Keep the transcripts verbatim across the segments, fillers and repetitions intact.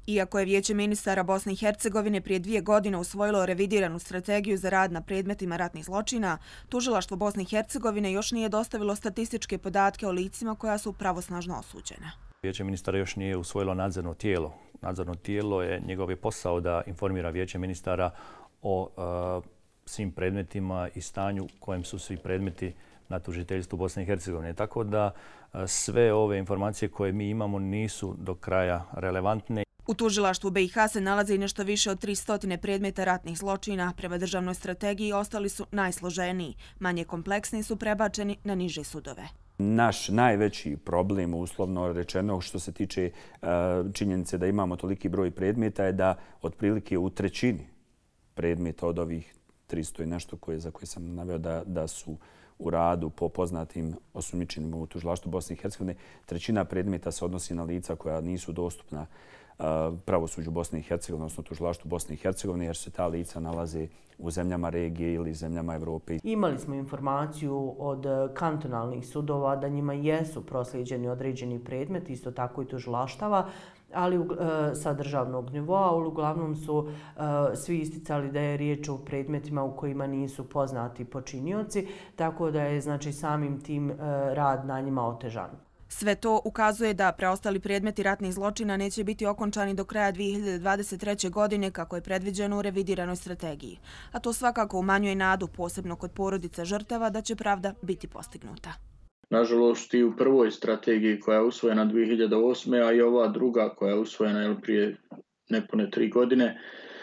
Iako je Vijeće ministara Bosne i Hercegovine prije dvije godine usvojilo revidiranu strategiju za rad na predmetima ratnih zločina, Tužilaštvo Bosne i Hercegovine još nije dostavilo statističke podatke o licima koja su pravosnažno osuđena. Vijeće ministara još nije usvojilo nadzorno tijelo. Nadzorno tijelo je njegov je posao da informira Vijeće ministara o uh, svim predmetima i stanju u kojem su svi predmeti na tužiteljstvu Bosne i Hercegovine. Tako da uh, sve ove informacije koje mi imamo nisu do kraja relevantne. U tužilaštvu B i H se nalaze i nešto više od tristo predmeta ratnih zločina. Prema državnoj strategiji ostali su najsloženiji. Manje kompleksni su prebačeni na niže sudove. Naš najveći problem, uslovno rečeno, što se tiče uh, činjenice da imamo toliki broj predmeta je da otprilike u trećini predmeta od ovih tristo i nešto koje, za koje sam naveo da, da su u radu po poznatim osumnjičenima u tužilaštvu Bosne i Hercegovine, trećina predmeta se odnosi na lica koja nisu dostupna pravosuđu Bosne i Hercegovine, odnosno tužilaštvu Bosne i Hercegovine, jer se ta lica nalaze u zemljama regije ili zemljama Evrope. Imali smo informaciju od kantonalnih sudova da njima jesu proslijeđeni određeni predmeti, isto tako i tužilaštava, ali sa državnog nivoa. Uglavnom su svi isticali da je riječ o predmetima u kojima nisu poznati počinioci, tako da je znači samim tim rad na njima otežan. Sve to ukazuje da preostali predmeti ratnih zločina neće biti okončani do kraja dvije hiljade dvadeset treće. godine kako je predviđeno u revidiranoj strategiji. A to svakako umanjuje nadu, posebno kod porodica žrtava, da će pravda biti postignuta. Nažalost, i u prvoj strategiji koja je usvojena dvije hiljade osme. a i ova druga koja je usvojena prije nepune tri godine,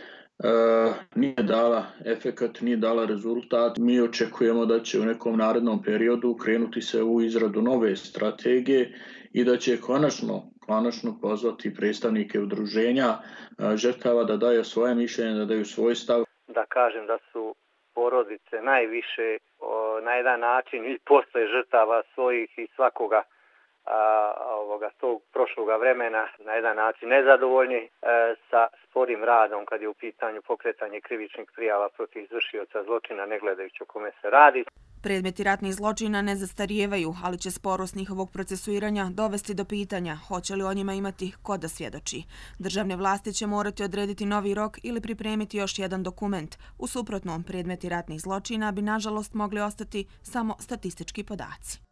Uh, nije dala efekat, nije dala rezultat. Mi očekujemo da će u nekom narednom periodu krenuti se u izradu nove strategije i da će konačno, konačno pozvati predstavnike udruženja uh, žrtava da daju svoje mišljenje, da daju svoj stav. Da kažem da su porodice najviše o, na jedan način i posle žrtava svojih i svakoga A, ovoga, tog prošloga vremena na jedan način nezadovoljni e, sa sporim radom kad je u pitanju pokretanje krivičnih prijava protiv izvršioca zločina, ne gledajući o kome se radi. Predmeti ratnih zločina ne zastarijevaju, ali će sporost njihovog procesuiranja dovesti do pitanja hoće li o njima imati ko da svjedoči. Državne vlasti će morati odrediti novi rok ili pripremiti još jedan dokument. U suprotnom, predmeti ratnih zločina bi nažalost mogli ostati samo statistički podaci.